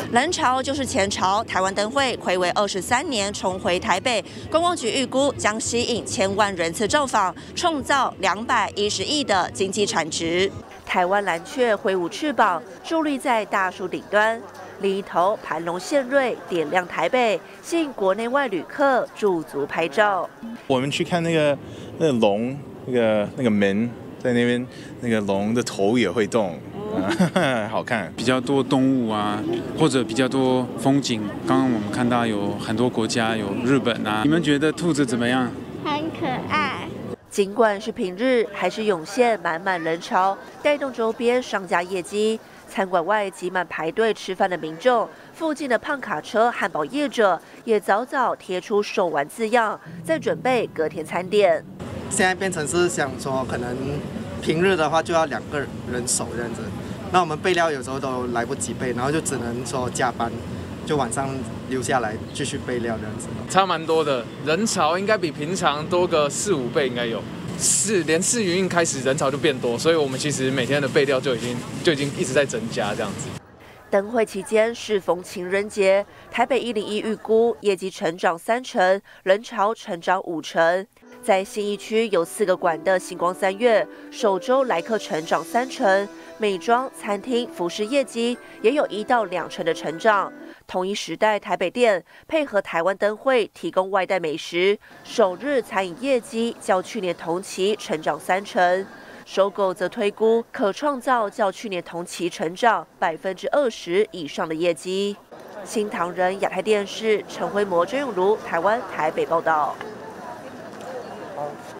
人潮就是钱潮，台湾灯会睽违23年重回台北，观光局预估将吸引1000万人次造访，创造210亿的经济产值。台湾蓝雀挥舞翅膀，伫立在大树顶端，另一头盘龙献瑞，点亮台北，吸引国内外旅客驻足拍照。 我们去看那个龙，那个门在那边，那个龙的头也会动。好看， 比较多动物啊，或者比较多风景。刚刚我们看到有很多国家，有日本啊。你们觉得兔子怎么样？ 很可爱。 尽管是平日，还是涌现满满人潮，带动周边商家业绩。餐馆外挤满排队吃饭的民众，附近的胖卡车汉堡业者也早早贴出售完字样，在准备隔天餐点。 现在变成是想说，可能平日的话就要2个人手这样子。那我们备料有时候都来不及备，然后就只能说加班，就晚上留下来继续备料这样子。 差蛮多的，人潮应该比平常多个4、5倍应该有。连试营运开始人潮就变多，所以我们其实每天的备料就已经一直在增加这样子。 灯会期间适逢情人节，台北101预估业绩成长3成，人潮成长5成。在信义区有4个馆的星光3月，首周来客成长3成，美妆、餐厅、服饰业绩也有1到2成的成长。同一时代台北店配合台湾灯会提供外带美食，首日餐饮业绩较去年同期成长3成。收购则推估可创造较去年同期成长20%以上的业绩。新唐人亚太电视陈辉模、郑永如台湾台北报道。